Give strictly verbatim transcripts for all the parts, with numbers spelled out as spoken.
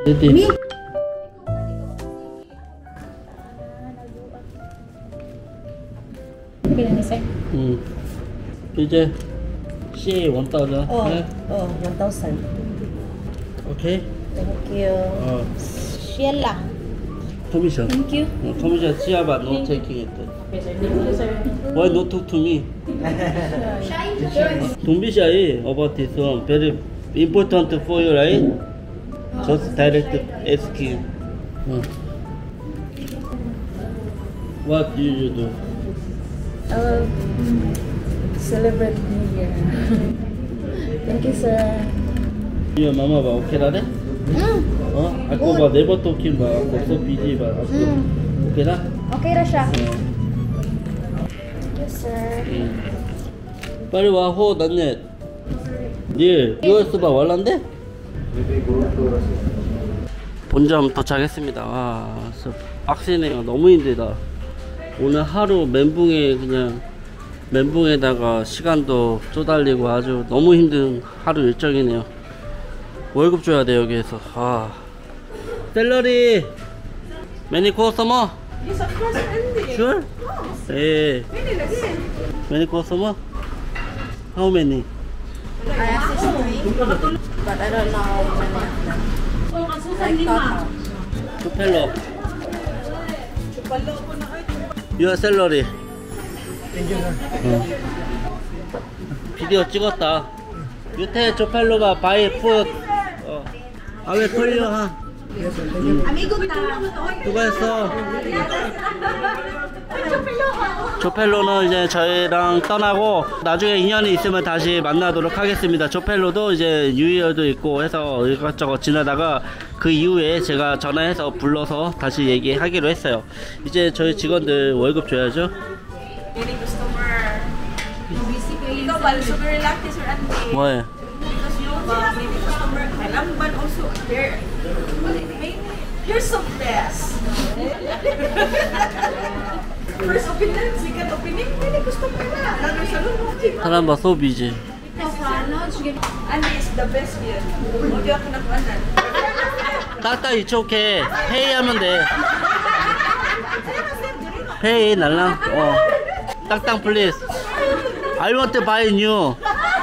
Jadi. Hmm. 이제 C one thousand. Oh, 네. oh, one thousand. 오케이. Thank you. 어. Sheila. 커미션. Thank you. 어, 커미션 지아바 no taking it. Why not talk to me? Don't be shy about this one. Very important for you, right? Just direct ask him. 어. What do you do? Uh, celebrate New Year. Thank you, sir. Your mama ba okay ra đấy? Ờ, ako ba never talking ba ako so busy ba ako. Okay ra? Okay ra siya. 어. Thank you, sir. 응. 빨리 와, 호, 난네. 닐, 유에스 봐, war란데? 본점 도착했습니다. 와, 진짜 빡세네요. 너무 힘들다. 오늘 하루 멘붕에 그냥 멘붕에다가 시간도 쪼달리고 아주 너무 힘든 하루 일정이네요. 월급 줘야 돼 여기에서. 아, 샐러리 매니 코스터머? Yes, of course, Andy. Sure? 예. Pwede lagi. Many customer? How many? I have three, but I don't know how many. Like total. Two fellow. Your salary. 어. 비디오 찍었다. 유태 저 펠로가 바이 푸드. 어. 아왜 털려 하? Amigo ta. 수고했어. 조펠로는 이제 저희랑 떠나고 나중에 인연이 있으면 다시 만나도록 하겠습니다. 조펠로도 이제 뉴이어도 있고 해서 이것저것 지나다가 그 이후에 제가 전화해서 불러서 다시 얘기하기로 했어요. 이제 저희 직원들 월급 줘야죠. Any customer. Ikaw ba, super relaxed, Sir Andy. 뭐해? Because you ba, maybe customer, kailangan ba also, here, here's some best. First opening, second opening, maybe customer na. Lalo sa loob. 사람 봐, so busy. Andy is the best here. Hindi ako nakuanan. 딱딱 이쪽에 페이하면 돼. 페이 날랑. 어. 딱딱 플리즈. I want to buy new.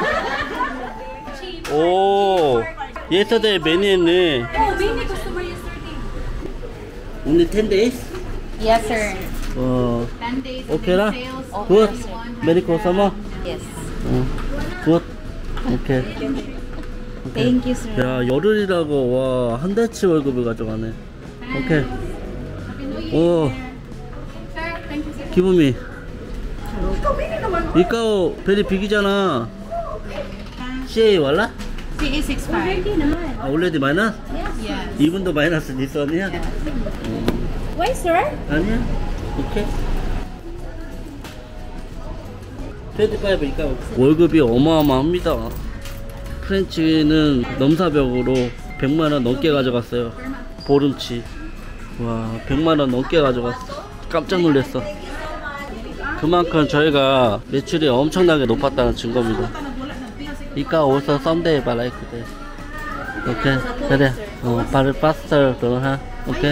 오. Yesterday many 했네. Oh, many customer yesterday. Only ten days? Yes, sir. 어. ten days. 오케이 라? sales. 굿. 메리 코스터머? Yes. 어. 굿. 오케이. Thank you, sir. 야, 열흘이라고 와, 한 달치 월급을 가져가네. 오케이. Happy New Year. 오. Sir, thank you, sir. 기분이. 이까오 베리 빅이잖아. 씨에이 왈라? C A sixty-five. 아, 올레디 마이너스? Yes. 이분도 마이너스 니스 아니야? Why, sir? 아니야? 오케이. 이십오 이까오. 월급이 어마어마합니다. 프렌치는 넘사벽으로 백만 원 넘게 가져갔어요. 보름치. 와, 백만 원 넘게 가져갔어. 깜짝 놀랐어. 그만큼 저희가 매출이 엄청나게 높았다는 증거입니다. 이까 오서 썸데이 발라이크대. 오케이. 그래. 어, 바를 파스터 그럼 하. 오케이.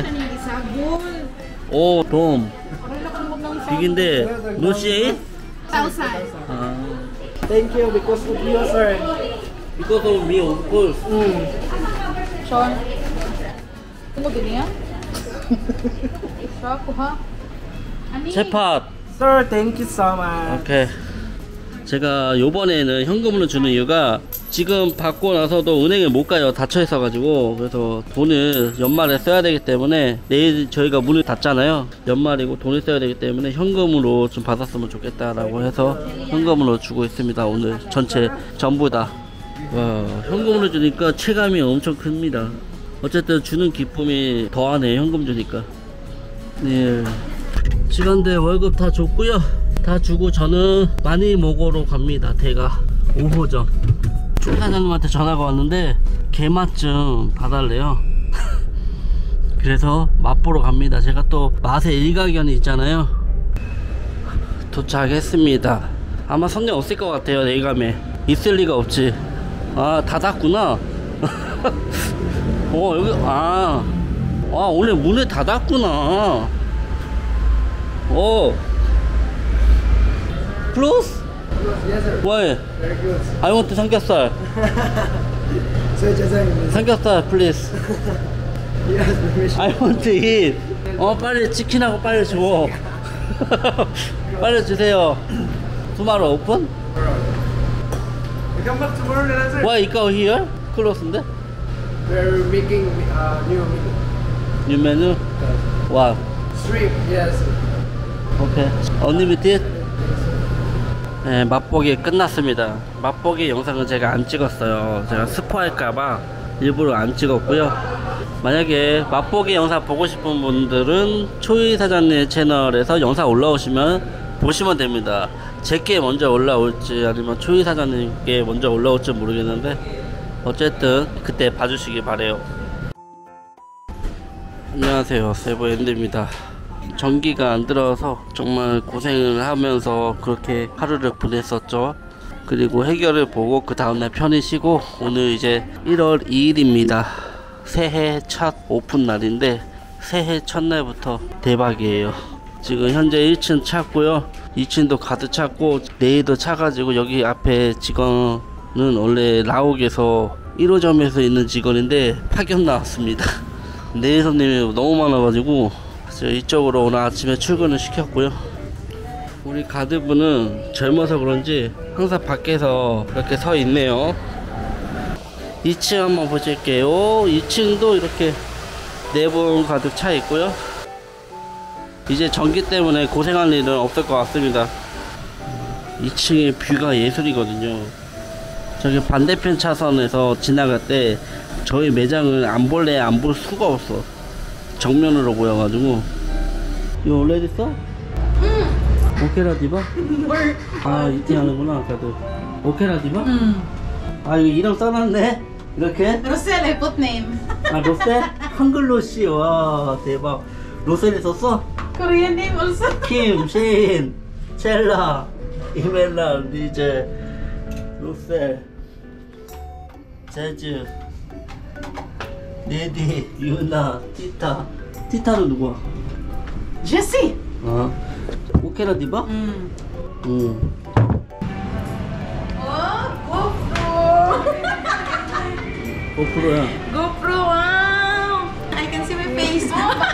오, 돔. 빅인데 노시에이? Outside. 아. Thank you because of you, sir. Because of me, of course. Sean. Ano ganyan? Shock ko ha? Ani? 제팟. Sir, thank you so much. 오케이. 제가 요번에는 현금으로 주는 이유가 지금 받고 나서도 은행에 못 가요. 닫혀 있어 가지고. 그래서 돈을 연말에 써야 되기 때문에 내일 저희가 문을 닫잖아요. 연말이고 돈을 써야 되기 때문에 현금으로 좀 받았으면 좋겠다라고 해서 현금으로 주고 있습니다. 오늘 전체 전부 다. 와, 현금으로 주니까 체감이 엄청 큽니다. 어쨌든 주는 기쁨이 더하네, 현금 주니까. 예. 직원들 월급 다 줬고요. 다 주고 저는 많이 먹으러 갑니다. 대가 오호점. 총사장님한테 전화가 왔는데 게맛 좀 봐달래요. 그래서 맛보러 갑니다. 제가 또 맛의 일가견이 있잖아요. 도착했습니다. 아마 손님 없을 것 같아요. 내일 가면 있을 리가 없지. 아, 닫았구나. 어 여기 아, 아 원래 문을 닫았구나. 오 close? Yes, sir. Why? Very good. I want 삼겹살. Sir, 죄송합니다. 삼겹살 please. Yes, permission. I want to eat. 어 빨리 치킨하고 빨리 줘. 빨리 주세요. Tomorrow open? We come back tomorrow na lang, sir. Why you go here? close인데? We're making uh, new menu. New menu? Wow. Shrimp, yes. 오케이. Unlimited? 네, 맛보기 끝났습니다. 맛보기 영상은 제가 안 찍었어요. 제가 스포할까봐 일부러 안 찍었고요. 만약에 맛보기 영상 보고 싶은 분들은 초이 사장님 채널에서 영상 올라오시면 보시면 됩니다. 제게 먼저 올라올지 아니면 초이 사장님께 먼저 올라올지 모르겠는데 어쨌든 그때 봐주시기 바래요. 안녕하세요, 세보엔드입니다. 전기가 안 들어서 정말 고생을 하면서 그렇게 하루를 보냈었죠. 그리고 해결을 보고 그 다음날 편히 쉬고 오늘 이제 일월 이일입니다. 새해 첫 오픈 날인데 새해 첫날부터 대박이에요. 지금 현재 일 층 찼고요, 이 층도 가득 찼고 내일도 차가지고 여기 앞에 직원은 원래 라옥에서 일 호점에서 있는 직원인데 파견 나왔습니다. 내일 손님이 너무 많아가지고 이쪽으로 오늘 아침에 출근을 시켰고요. 우리 가드분은 젊어서 그런지 항상 밖에서 이렇게 서 있네요. 이 층 한번 보실게요. 이 층도 이렇게 네 분 가득 차 있고요. 이제 전기 때문에 고생할 일은 없을 것 같습니다. 이 층의 뷰가 예술이거든요. 저기 반대편 차선에서 지나갈 때 저희 매장을 안 볼래 안 볼 수가 없어. 정면으로 보여가지고. 이거 원래 있어? 응. 오케라 디바? 아 이티 하는구나. 다들 오케라 디바? Mm. 아 이거 이름 써놨네. 이렇게? Rosel, I put name. 아 로셀? 한글로 씨. 와 대박. 로셀이 썼어? Korean name also. 킴, 셰인, 첼라, 이멜라, 리제, 로셀, 제즈, 네디, 유나, 티타. 티타는 누구야? Jessie. 어. 오케라 디바? Mm. 응. Oh, GoPro. 고프로야. GoPro, wow. I can see my face.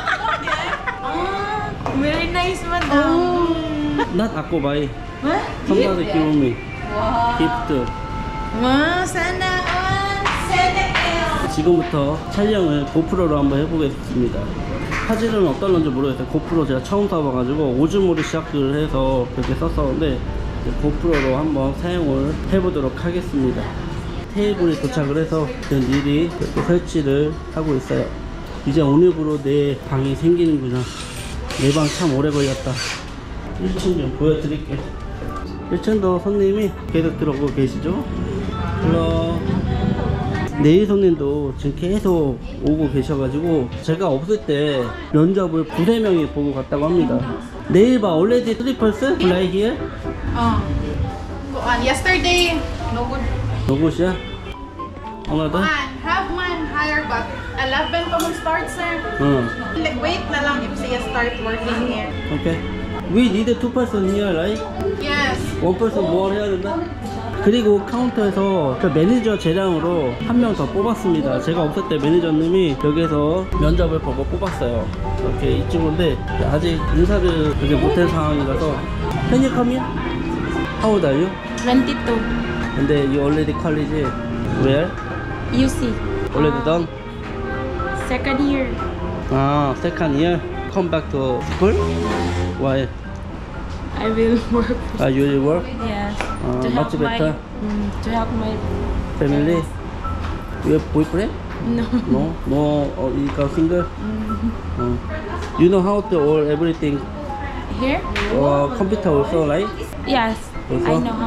Oh, very nice, madam. 나 닫고 바이. What? somebody give me Wow. gift. Wow, sana all. Sana all. 지금부터 촬영을 고프로로 한번 해보겠습니다. 화질은 어떨런지 모르겠어요. 고프로 제가 처음 써봐가지고 오즈모를 시작을 해서 그렇게 썼었는데 이제 고프로로 한번 사용을 해보도록 하겠습니다. 테이블에 도착을 해서 미리 이렇게 설치를 하고 있어요. 이제 오늘부로 내 방이 생기는구나. 내 방 참 오래 걸렸다. 일 층 좀 보여드릴게요. 일 층도 손님이 계속 들어오고 계시죠? hello. 내일 손님도 지금 계속 오고 계셔가지고 제가 없을 때 면접을 두세 명이 보고 갔다고 합니다. 내일 봐, already three person fly here? Oh. Go on. Yesterday, no good. 누구시야? 오늘도? One, have one higher, but eleven pa mag-start, sir. 응. Like, wait na lang if siya start working here. 오케이. We need two person here, right? Yes. one person more 해야 된다? 그리고 카운터에서 그 매니저 재량으로 한 명 더 뽑았습니다. 제가 없을 때 매니저님이 여기서 면접을 보고 뽑았어요. 이렇게 이 친구인데 아직 인사를 그렇게 못한 상황이라서. Can you come in? How old are you? twenty-two. And then you already college where? U C. Already done? Second year. Ah, second year. Come back to school? Why? I will work. Ah, you will work? Yes. Uh, to help much better. my, mm, to help my Family? You have boyfriend? no. No? No? Or you got single? Uh, you know how to all everything? Here? Uh, computer also, right? Yes. Also? I know how.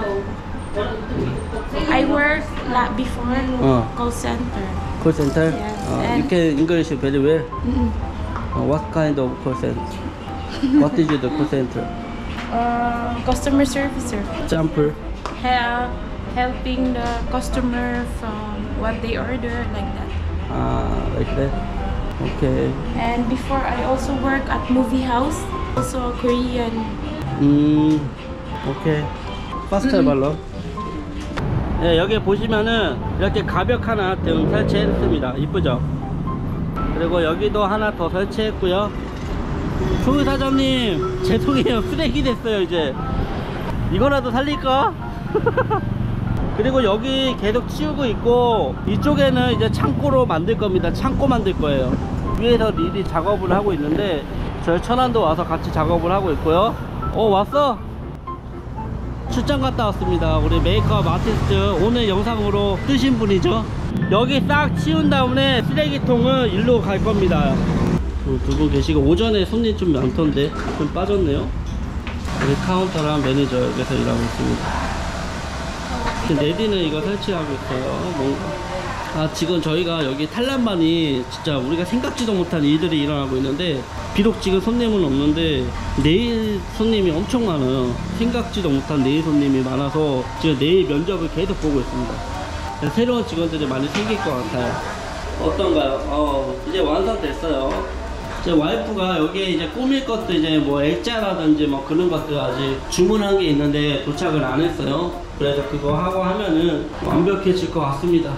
I worked la before Uh. call center. Call center? Yes, Uh, you and- can English very well. Mm. Uh, what kind of call center? What is the call center? Uh, customer service, sir. Jumper. Help, helping the customer from what they order, like that. 아, like that. Okay. And before I also work at movie house, also Korean. 음, 오케이. 파스텔 발로. 네, 여기 보시면은 이렇게 가벽 하나 등 설치했습니다. 이쁘죠? 그리고 여기도 하나 더 설치했고요. 조 사장님, 죄송해요. 쓰레기 됐어요, 이제. 이거라도 살릴까? 그리고 여기 계속 치우고 있고, 이쪽에는 이제 창고로 만들 겁니다. 창고 만들 거예요. 위에서 릴이 작업을 하고 있는데, 저희 천안도 와서 같이 작업을 하고 있고요. 어, 왔어? 출장 갔다 왔습니다. 우리 메이크업 아티스트 오늘 영상으로 뜨신 분이죠. 여기 싹 치운 다음에 쓰레기통은 일로 갈 겁니다. 두 분 계시고, 오전에 손님 좀 많던데 좀 빠졌네요. 우리 카운터랑 매니저 여기서 일하고 있습니다. 내디는 이거 설치하고 있어요. 뭔가. 아, 지금 저희가 여기 탈란만이 진짜 우리가 생각지도 못한 일들이 일어나고 있는데, 비록 지금 손님은 없는데 내일 손님이 엄청 많아요. 생각지도 못한 내일 손님이 많아서 지금 내일 면접을 계속 보고 있습니다. 새로운 직원들이 많이 생길 것 같아요. 어떤가요? 어, 이제 완성됐어요. 제 와이프가 여기에 이제 꾸밀 것도 이제 뭐 액자라든지 뭐 그런 것들 아직 주문한 게 있는데 도착을 안 했어요. 그래서 그거 하고 하면은 완벽해질 것 같습니다.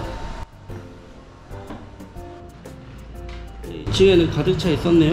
이 층에는 가득 차 있었네요.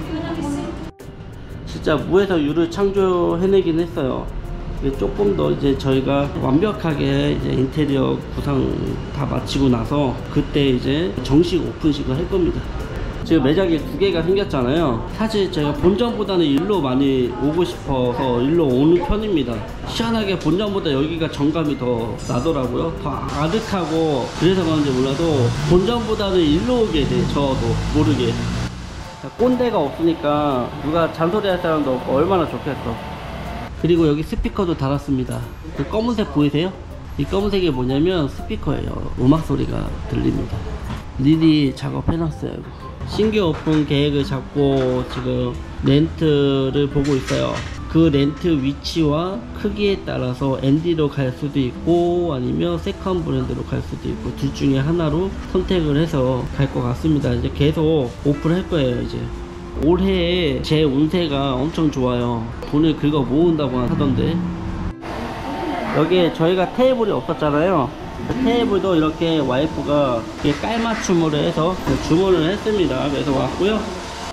진짜 무에서 유를 창조해내긴 했어요. 조금 더 이제 저희가 완벽하게 이제 인테리어 구상 다 마치고 나서 그때 이제 정식 오픈식을 할 겁니다. 지금 매장이 두 개가 생겼잖아요. 사실 제가 본점보다는 일로 많이 오고 싶어서 일로 오는 편입니다. 희한하게 본점보다 여기가 정감이 더 나더라고요. 더 아득하고 그래서 그런지 몰라도 본점보다는 일로 오게 돼. 저도 모르게. 꼰대가 없으니까 누가 잔소리 할 사람도 없고 얼마나 좋겠어. 그리고 여기 스피커도 달았습니다. 그 검은색 보이세요? 이 검은색이 뭐냐면 스피커예요. 음악 소리가 들립니다. 릴이 작업해놨어요. 신규 오픈 계획을 잡고 지금 렌트를 보고 있어요. 그 렌트 위치와 크기에 따라서 앤디로 갈 수도 있고 아니면 세컨 브랜드로 갈 수도 있고 둘 중에 하나로 선택을 해서 갈 것 같습니다. 이제 계속 오픈할 거예요. 이제 올해 제 운세가 엄청 좋아요. 돈을 긁어 모은다고 하던데, 여기에 저희가 테이블이 없었잖아요. 테이블도 이렇게 와이프가 깔맞춤으로 해서 주문을 했습니다. 그래서 왔고요.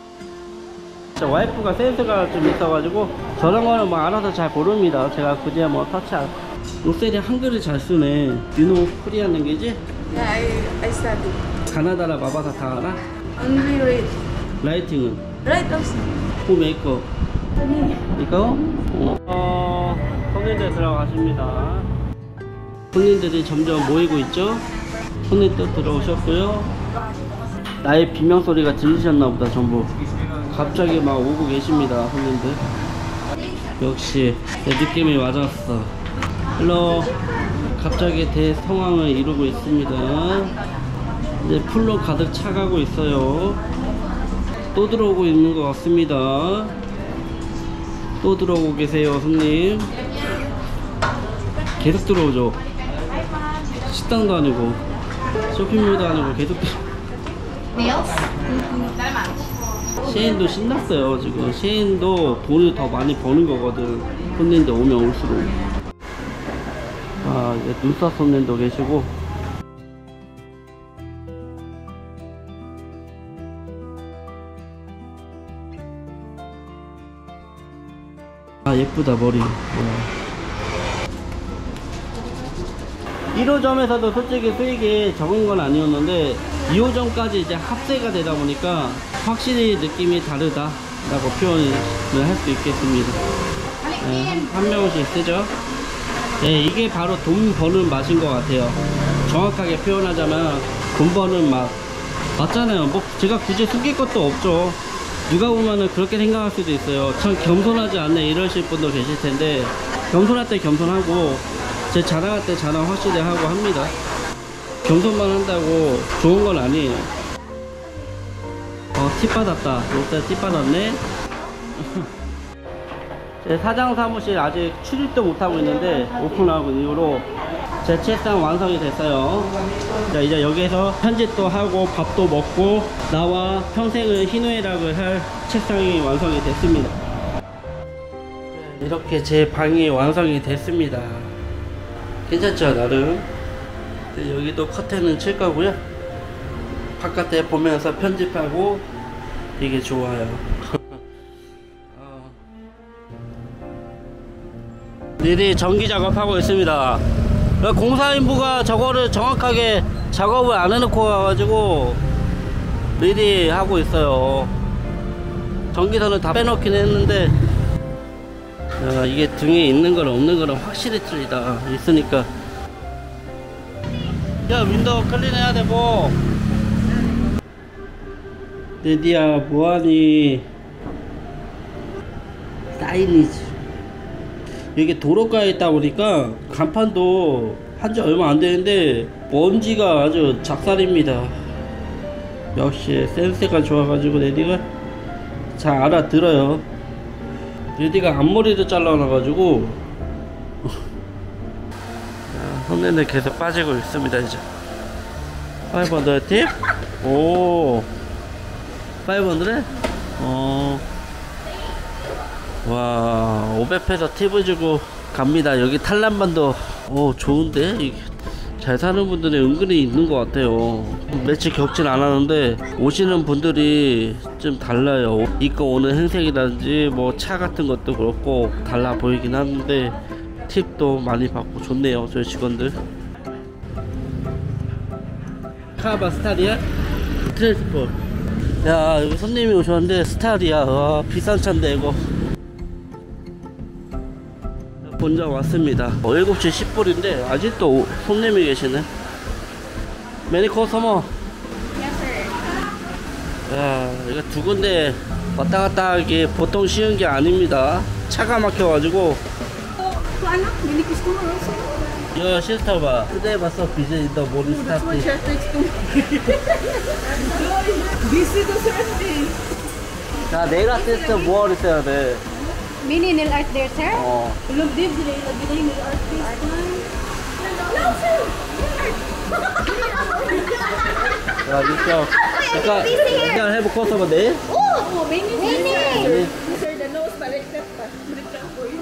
와이프가 센스가 좀 있어가지고 저런 거는 뭐 알아서 잘 모릅니다. 제가 굳이 뭐 터치 안. 롯셀이 한글을 잘 쓰네. 유노 코리안 랭귀지? Yeah, I, I study. 가나다라 마바사 다 알아? Only read. 라이팅은? Right also. 후 메이크업 이거? 어, 손님들 들어가십니다. 손님들이 점점 모이고 있죠? 손님 또 들어오셨고요. 나의 비명 소리가 들리셨나 보다. 전부 갑자기 막 오고 계십니다. 손님들 역시 내 느낌이 맞았어. 헬로. 갑자기 대성황을 이루고 있습니다. 이제 풀로 가득 차가고 있어요. 또 들어오고 있는 것 같습니다. 또 들어오고 계세요. 손님 계속 들어오죠. 식당도 아니고 쇼핑몰도 아니고 계속 들어. 셰인도 신났어요. 지금 셰인도 돈을 더 많이 버는 거거든. 손님들 오면 올수록. 아, 이제 눈썹 손님도 계시고. 아, 예쁘다 머리. 와. 일 호점에서도 솔직히 수익이 적은 건 아니었는데 이 호점까지 이제 합세가 되다 보니까 확실히 느낌이 다르다 라고 표현을 할 수 있겠습니다. 네, 한 명씩 쓰죠. 네, 이게 바로 돈 버는 맛인 것 같아요. 정확하게 표현하자면 돈 버는 맛 맞잖아요. 뭐 제가 굳이 숨길 것도 없죠. 누가 보면은 그렇게 생각할 수도 있어요. 참 겸손하지 않네 이러실 분도 계실 텐데, 겸손할 때 겸손하고 제 자랑할 때 자랑 확실히 하고 합니다. 겸손만 한다고 좋은 건 아니에요. 어, 팁 받았다. 롯데 팁 받았네. 제 사장 사무실 아직 출입도 못하고 있는데 오픈하고 이후로 제 책상 완성이 됐어요. 자, 이제 여기에서 편집도 하고 밥도 먹고 나와 평생을 희노애락을 할 책상이 완성이 됐습니다. 이렇게 제 방이 완성이 됐습니다. 괜찮죠, 나름? 네, 여기도 커튼은 칠 거고요. 바깥에 보면서 편집하고 이게 좋아요. 어. 니들이 전기 작업하고 있습니다. 공사인부가 저거를 정확하게 작업을 안 해놓고 가가지고 미리 하고 있어요. 전기선을 다 빼놓긴 했는데 야, 이게 등에 있는 거랑 없는 거랑 확실히 틀리다. 있으니까 야, 윈도우 클린 해야 되고. 레디야 뭐하니? 사이니지. 이게 도로가에 있다 보니까 간판도 한지 얼마 안 되는데 먼지가 아주 작살입니다. 역시 센스가 좋아가지고 레디가 잘 알아들어요. 레디가 앞머리도 잘라놔가지고 손내는 계속 빠지고 있습니다. 이제 파이브헌드레드 팁? 오, 파이브헌드레드? 어, 와, 오백 페소 팁을 주고 갑니다. 여기 탈란반도 오 좋은데? 이게 잘 사는 분들이 은근히 있는 것 같아요. 며칠 겪진 않았는데 오시는 분들이 좀 달라요. 입고 오는 행색이라든지 뭐 차 같은 것도 그렇고 달라 보이긴 하는데 팁도 많이 받고 좋네요, 저희 직원들. 카바 스타리아? 트랜스포. 야, 여기 손님이 오셨는데 스타리아. 와, 비싼 차인데 이거 본점 왔습니다. 어, 일곱 시 십 분인데 아직도 손님이 계시네. 메리 커스터머. 야, 이거 두 군데 왔다 갔다 하기 보통 쉬운 게 아닙니다. 차가 막혀가지고. Your sister ba? Today was so busy in the morning starting. Busy to Sunday. 자, 네일 아티스트 뭐 있어야 돼? Mini nail art there, sir? 어. Look, Dave, sila ilagay na yung nail artist. No, sir! 야, 미쳐. 잠깐, 잠깐 해볼 커스터머 네? Oh, mini, Mini! 네. Sir, the nose, balik na pa. Balik na po yun.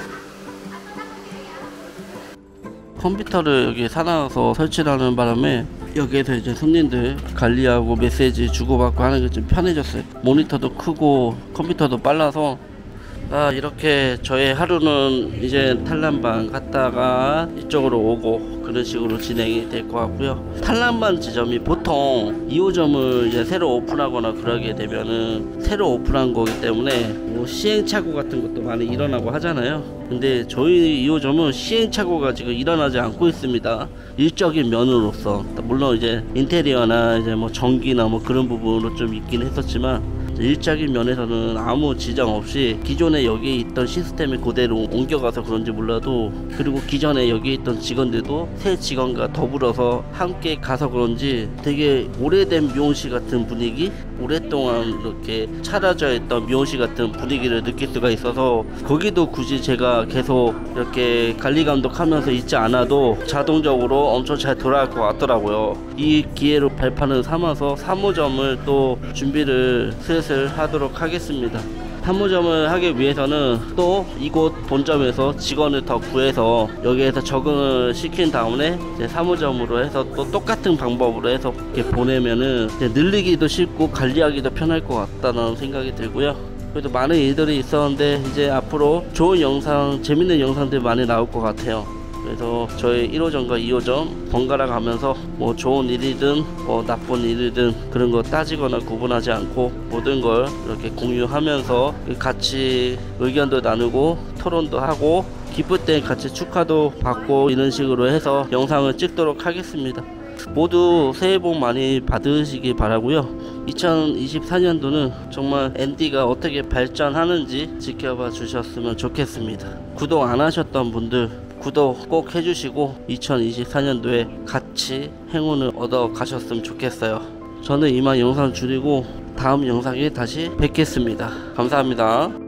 컴퓨터를 여기 사놔서 설치하는 바람에 여기에서 이제 손님들 관리하고 메시지 주고받고 하는 게 좀 편해졌어요. 모니터도 크고 컴퓨터도 빨라서. 아, 이렇게 저의 하루는 이제 탈란반 갔다가 이쪽으로 오고 그런 식으로 진행이 될 것 같고요. 탈란반 지점이 보통 이 호점을 이제 새로 오픈하거나 그러게 되면은 새로 오픈한 거기 때문에 뭐 시행착오 같은 것도 많이 일어나고 하잖아요. 근데 저희 이 호점은 시행착오가 지금 일어나지 않고 있습니다. 일적인 면으로서. 물론 이제 인테리어나 이제 뭐 전기나 뭐 그런 부분으로 좀 있긴 했었지만 일적인 면에서는 아무 지장 없이 기존에 여기 있던 시스템을 그대로 옮겨가서 그런지 몰라도, 그리고 기존에 여기 있던 직원들도 새 직원과 더불어서 함께 가서 그런지 되게 오래된 미용실 같은 분위기, 오랫동안 이렇게 차려져 있던 미용실 같은 분위기를 느낄 수가 있어서 거기도 굳이 제가 계속 이렇게 관리 감독하면서 있지 않아도 자동적으로 엄청 잘 돌아갈 것 같더라고요. 이 기회로 발판을 삼아서 삼 호점을 또 준비를 슬슬 하도록 하겠습니다. 삼 호점을 하기 위해서는 또 이곳 본점에서 직원을 더 구해서 여기에서 적응을 시킨 다음에 이제 삼 호점으로 해서 또 똑같은 방법으로 해서 이렇게 보내면은 이제 늘리기도 쉽고 관리하기도 편할 것 같다는 생각이 들고요. 그래도 많은 일들이 있었는데 이제 앞으로 좋은 영상, 재밌는 영상들 많이 나올 것 같아요. 그래서 저희 일 호점과 이 호점 번갈아 가면서 뭐 좋은 일이든 뭐 나쁜 일이든 그런 거 따지거나 구분하지 않고 모든 걸 이렇게 공유하면서 같이 의견도 나누고 토론도 하고 기쁠 때 같이 축하도 받고 이런 식으로 해서 영상을 찍도록 하겠습니다. 모두 새해 복 많이 받으시기 바라고요. 이천이십사 년도는 정말 앤디가 어떻게 발전하는지 지켜봐 주셨으면 좋겠습니다. 구독 안 하셨던 분들 구독 꼭 해주시고 이천이십사 년도에 같이 행운을 얻어 가셨으면 좋겠어요. 저는 이만 영상 줄이고 다음 영상에 다시 뵙겠습니다. 감사합니다.